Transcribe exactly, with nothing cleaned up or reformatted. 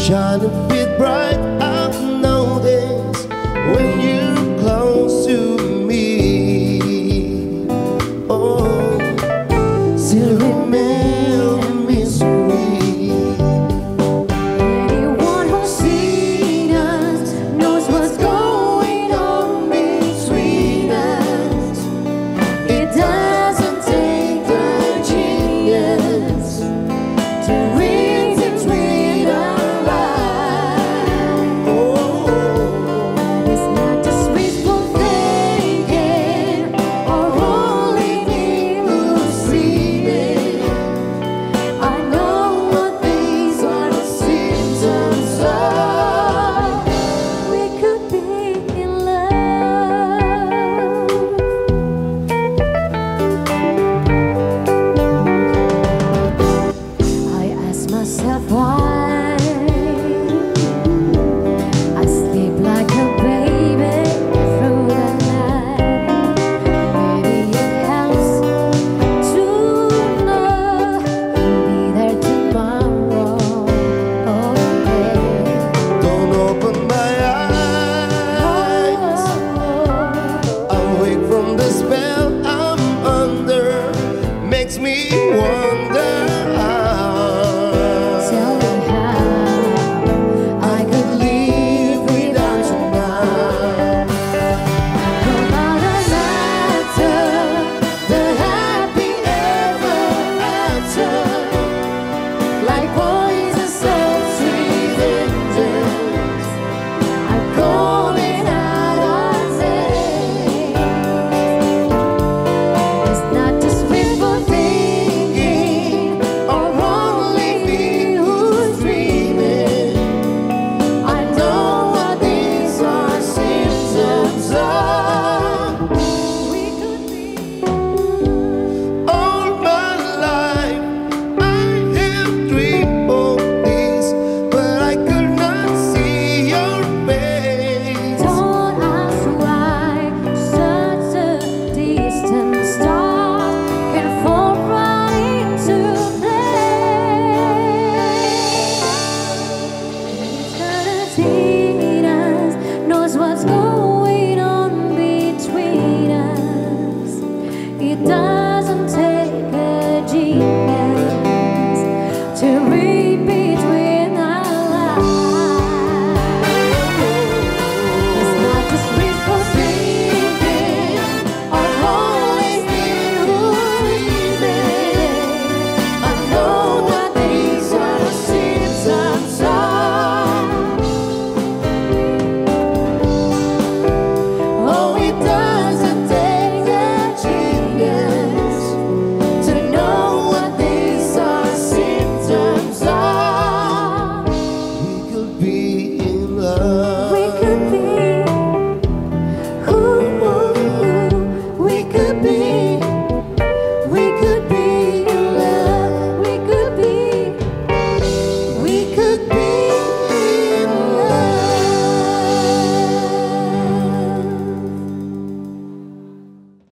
shine a bit bright. I've noticed when you're close to me. Oh, still remember me sweet. Anyone who's seen us knows what's going on between us. It doesn't take a genius to read between our lives. Oh, it's not just wishful thinking or only me who's dreaming. I know what these are the symptoms of. We could be in love. I ask myself why I sleep like a baby through the night. Maybe it helps to know you'll be there tomorrow. Oh, yeah. Don't open my eyes. Awake from the spell I'm under. Makes me wonder how Tell me how I could live without you now. no matter matter the happy ever after, like poison so sweet angels are calling out our name. It's not just wishful thinking or only me who's dreaming. I know what these are symptoms of. We could be all my life. I have dreamed of this, but I could not see your face. Don't ask why such a distant star can fall right into place. Eternity knows what's going on between us. It doesn't take a genius to read